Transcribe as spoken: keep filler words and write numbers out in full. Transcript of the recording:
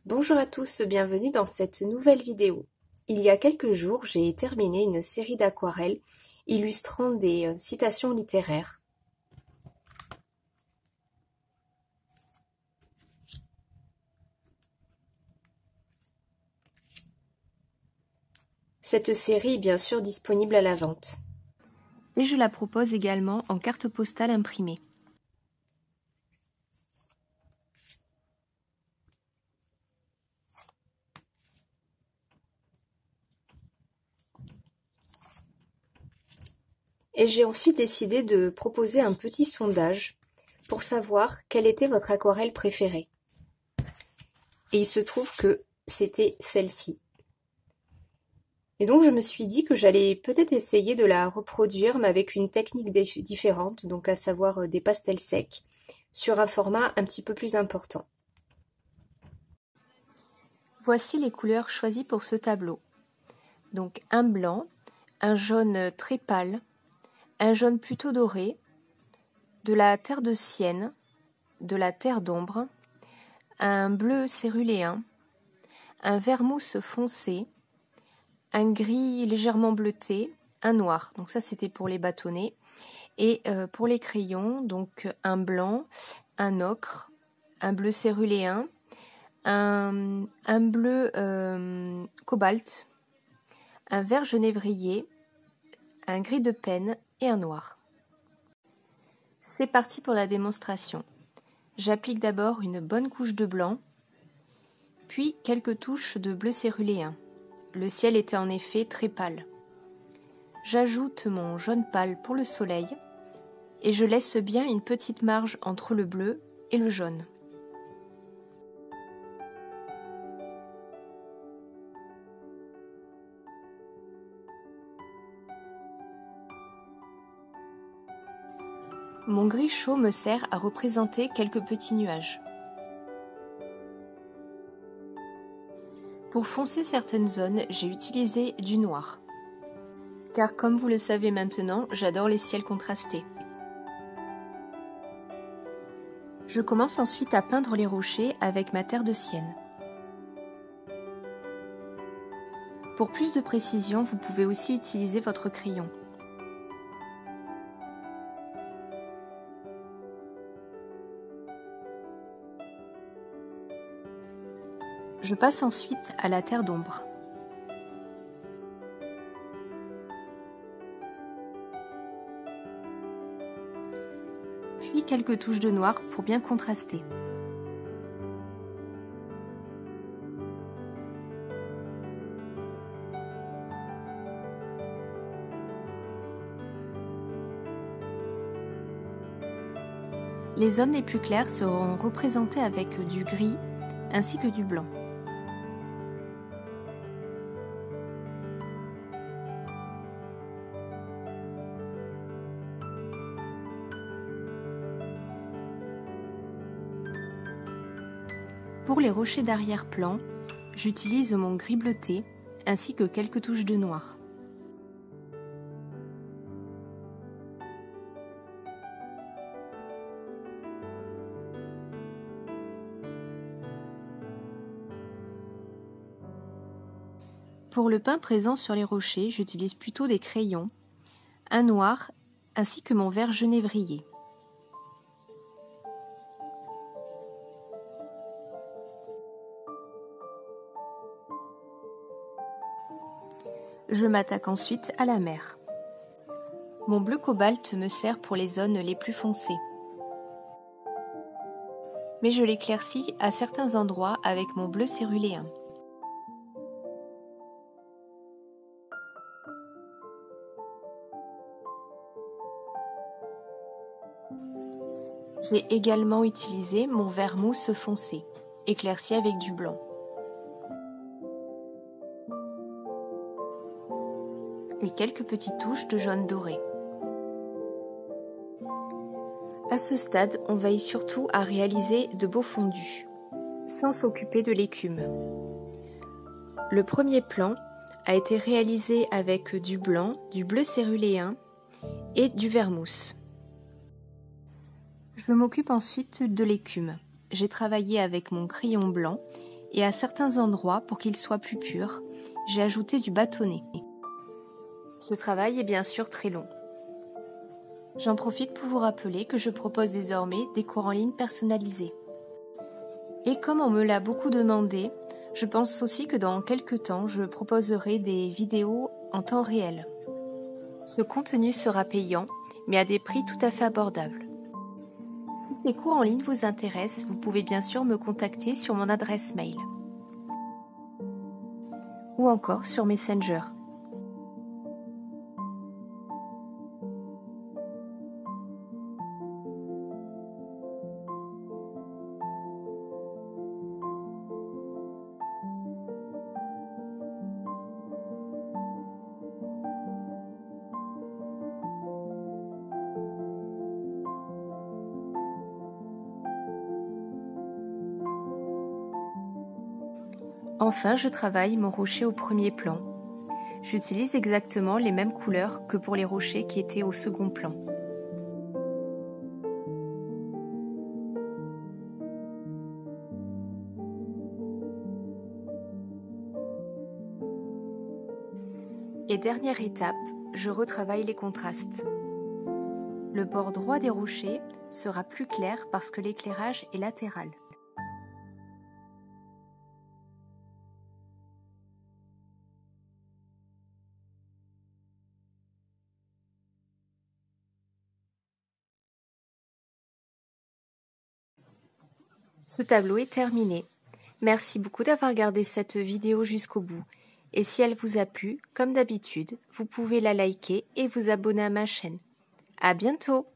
Bonjour à tous, bienvenue dans cette nouvelle vidéo. Il y a quelques jours, j'ai terminé une série d'aquarelles illustrant des euh, citations littéraires. Cette série est bien sûr disponible à la vente. Et je la propose également en carte postale imprimée. Et j'ai ensuite décidé de proposer un petit sondage pour savoir quelle était votre aquarelle préférée. Et il se trouve que c'était celle-ci. Et donc je me suis dit que j'allais peut-être essayer de la reproduire, mais avec une technique différente, donc à savoir des pastels secs, sur un format un petit peu plus important. Voici les couleurs choisies pour ce tableau. Donc un blanc, un jaune très pâle, un jaune plutôt doré, de la terre de sienne, de la terre d'ombre, un bleu céruléen, un vert mousse foncé, un gris légèrement bleuté, un noir. Donc ça c'était pour les bâtonnets. Et euh, pour les crayons, donc un blanc, un ocre, un bleu céruléen, un, un bleu euh, cobalt, un vert genévrier, un gris de penne et un noir. C'est parti pour la démonstration. J'applique d'abord une bonne couche de blanc, puis quelques touches de bleu céruléen. Le ciel était en effet très pâle. J'ajoute mon jaune pâle pour le soleil et je laisse bien une petite marge entre le bleu et le jaune. Mon gris chaud me sert à représenter quelques petits nuages. Pour foncer certaines zones, j'ai utilisé du noir. Car comme vous le savez maintenant, j'adore les ciels contrastés. Je commence ensuite à peindre les rochers avec ma terre de sienne. Pour plus de précision, vous pouvez aussi utiliser votre crayon. Je passe ensuite à la terre d'ombre. Puis quelques touches de noir pour bien contraster. Les zones les plus claires seront représentées avec du gris ainsi que du blanc. Pour les rochers d'arrière-plan, j'utilise mon gris bleuté ainsi que quelques touches de noir. Pour le pain présent sur les rochers, j'utilise plutôt des crayons, un noir ainsi que mon vert genévrier. Je m'attaque ensuite à la mer. Mon bleu cobalt me sert pour les zones les plus foncées. Mais je l'éclaircis à certains endroits avec mon bleu céruléen. J'ai également utilisé mon vert mousse foncé, éclairci avec du blanc. Et quelques petites touches de jaune doré. À ce stade, on veille surtout à réaliser de beaux fondus, sans s'occuper de l'écume. Le premier plan a été réalisé avec du blanc, du bleu céruléen et du vert mousse. Je m'occupe ensuite de l'écume. J'ai travaillé avec mon crayon blanc et à certains endroits, pour qu'il soit plus pur, j'ai ajouté du bâtonnet. Ce travail est bien sûr très long. J'en profite pour vous rappeler que je propose désormais des cours en ligne personnalisés. Et comme on me l'a beaucoup demandé, je pense aussi que dans quelques temps, je proposerai des vidéos en temps réel. Ce contenu sera payant, mais à des prix tout à fait abordables. Si ces cours en ligne vous intéressent, vous pouvez bien sûr me contacter sur mon adresse mail ou encore sur Messenger. Enfin, je travaille mon rocher au premier plan. J'utilise exactement les mêmes couleurs que pour les rochers qui étaient au second plan. Et dernière étape, je retravaille les contrastes. Le bord droit des rochers sera plus clair parce que l'éclairage est latéral. Ce tableau est terminé. Merci beaucoup d'avoir regardé cette vidéo jusqu'au bout. Et si elle vous a plu, comme d'habitude, vous pouvez la liker et vous abonner à ma chaîne. À bientôt!